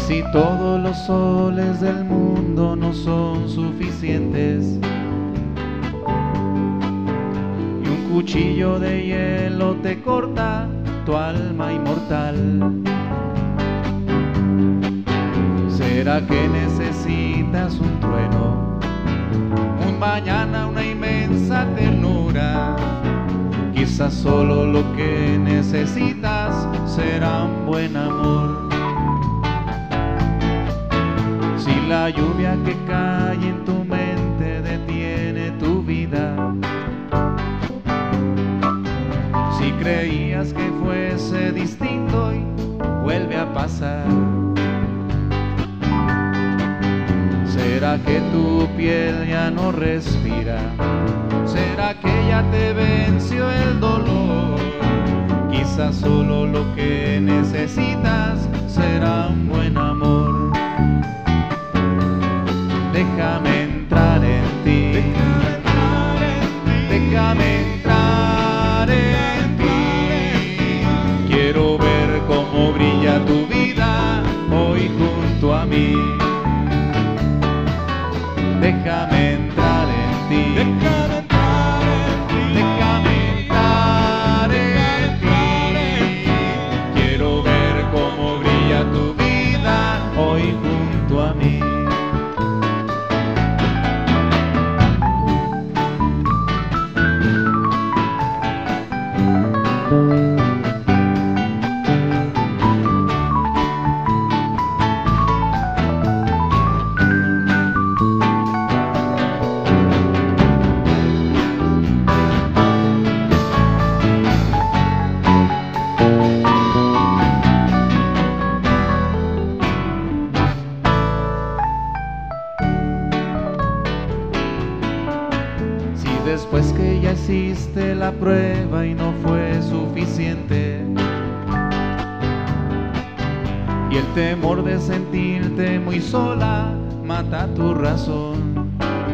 Si todos los soles del mundo no son suficientes y un cuchillo de hielo te corta tu alma inmortal, ¿será que necesitas un trueno, un mañana, una inmensa ternura? Quizás solo lo que necesitas será un buen amor. Si la lluvia que cae en tu mente detiene tu vida, si creías que fuese distinto y vuelve a pasar, ¿será que tu piel ya no respira? ¿Será que ya te venció el dolor? Quizás solo lo que necesitas será un buen amor. Déjame entrar en ti, déjame entrar en ti. Quiero ver cómo brilla tu vida hoy junto a mí. Déjame entrar en ti, déjame entrar en ti. Quiero ver cómo brilla tu vida hoy junto a mí. Después que ya hiciste la prueba y no fue suficiente, y el temor de sentirte muy sola mata tu razón,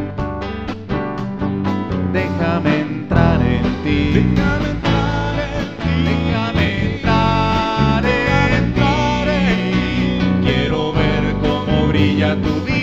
déjame entrar en ti, déjame entrar en ti. Quiero ver cómo brilla tu vida